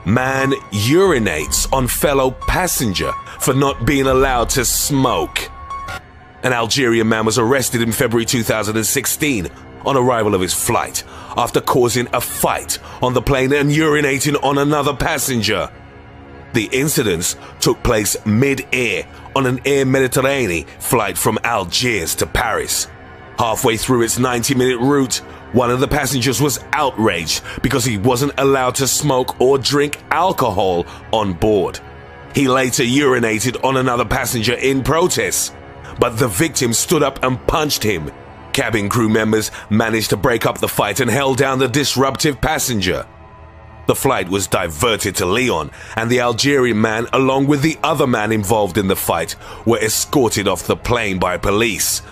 Man urinates on fellow passenger for not being allowed to smoke. An Algerian man was arrested in February 2016 on arrival of his flight after causing a fight on the plane and urinating on another passenger. The incidents took place mid-air on an Air Mediterranean flight from Algiers to Paris. Halfway through its 90-minute route, one of the passengers was outraged because he wasn't allowed to smoke or drink alcohol on board. He later urinated on another passenger in protest, but the victim stood up and punched him. Cabin crew members managed to break up the fight and held down the disruptive passenger. The flight was diverted to Lyon, and the Algerian man, along with the other man involved in the fight, were escorted off the plane by police.